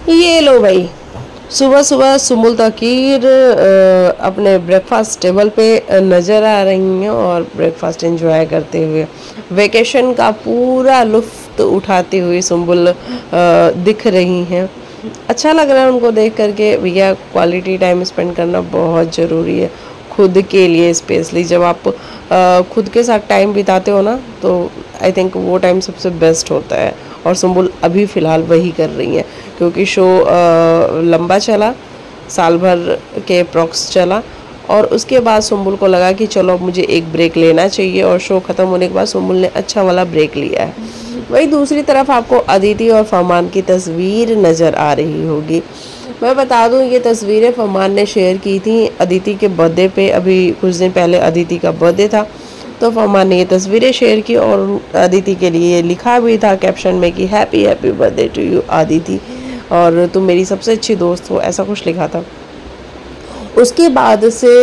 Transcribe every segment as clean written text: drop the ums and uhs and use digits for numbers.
ये लो भाई, सुबह सुबह सुमुल तकीर अपने ब्रेकफास्ट टेबल पे नज़र आ रही हैं और ब्रेकफास्ट एंजॉय करते हुए वेकेशन का पूरा लुफ्त उठाते हुए सुम्बुल दिख रही हैं। अच्छा लग रहा है उनको देख करके। भैया क्वालिटी टाइम स्पेंड करना बहुत ज़रूरी है खुद के लिए, स्पेशली जब आप खुद के साथ टाइम बिताते हो ना, तो आई थिंक वो टाइम सबसे बेस्ट होता है। और सुम्बुल अभी फ़िलहाल वही कर रही हैं, क्योंकि शो लंबा चला, साल भर के अप्रॉक्स चला, और उसके बाद सुम्बुल को लगा कि चलो अब मुझे एक ब्रेक लेना चाहिए, और शो ख़त्म होने के बाद सुम्बुल ने अच्छा वाला ब्रेक लिया है। वही दूसरी तरफ आपको अदिति और फरमान की तस्वीर नज़र आ रही होगी। मैं बता दूं, ये तस्वीरें फरमान ने शेयर की थी अदिति के बर्थडे पे। अभी कुछ दिन पहले अदिति का बर्थडे था, तो फरमान ने ये तस्वीरें शेयर की और अदिति के लिए लिखा भी था कैप्शन में कि happy happy birthday to you Aditi, और तुम मेरी सबसे अच्छी दोस्त हो, ऐसा कुछ लिखा था। उसके बाद से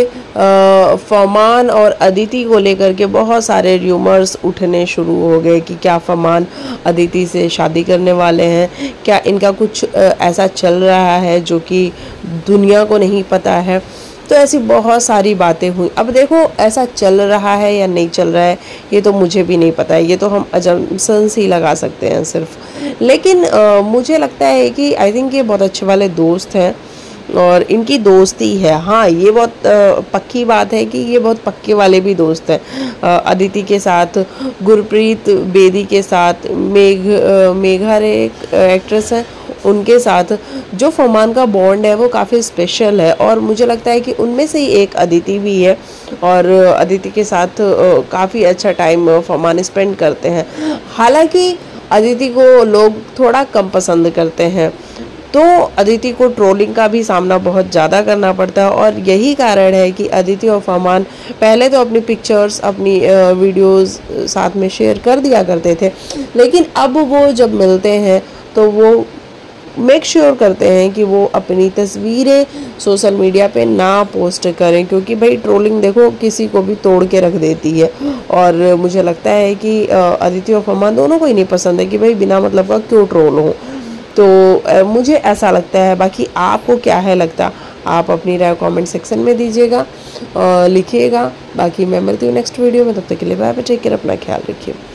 फरमान और अदिति को लेकर के बहुत सारे र्यूमर्स उठने शुरू हो गए कि क्या फरमान अदिति से शादी करने वाले हैं, क्या इनका कुछ ऐसा चल रहा है जो कि दुनिया को नहीं पता है। तो ऐसी बहुत सारी बातें हुई। अब देखो, ऐसा चल रहा है या नहीं चल रहा है ये तो मुझे भी नहीं पता है, ये तो हम अजम्पशंस ही लगा सकते हैं सिर्फ। लेकिन मुझे लगता है कि आई थिंक ये बहुत अच्छे वाले दोस्त हैं और इनकी दोस्ती है। हाँ, ये बहुत पक्की बात है कि ये बहुत पक्के वाले भी दोस्त हैं। अदिति के साथ, गुरप्रीत बेदी के साथ, मेघा रे एक्ट्रेस है, उनके साथ जो फरमान का बॉन्ड है वो काफ़ी स्पेशल है, और मुझे लगता है कि उनमें से ही एक अदिति भी है। और अदिति के साथ काफ़ी अच्छा टाइम फरमान स्पेंड करते हैं। हालांकि अदिति को लोग थोड़ा कम पसंद करते हैं, तो अदिति को ट्रोलिंग का भी सामना बहुत ज़्यादा करना पड़ता है, और यही कारण है कि अदिति और फरमान पहले तो अपनी पिक्चर्स, अपनी वीडियोस साथ में शेयर कर दिया करते थे, लेकिन अब वो जब मिलते हैं तो वो मेक श्योर करते हैं कि वो अपनी तस्वीरें सोशल मीडिया पे ना पोस्ट करें, क्योंकि भाई ट्रोलिंग देखो किसी को भी तोड़ के रख देती है। और मुझे लगता है कि अदिति और फरमान दोनों को ही नहीं पसंद है कि भाई बिना मतलब का क्यों ट्रोल हो। तो मुझे ऐसा लगता है। बाकी आपको क्या है लगता, आप अपनी राय कमेंट सेक्शन में दीजिएगा, लिखिएगा। बाकी मैं मिलती हूँ नेक्स्ट वीडियो में, तब तक के लिए बाय बाय, टेक केयर, अपना ख्याल रखिए।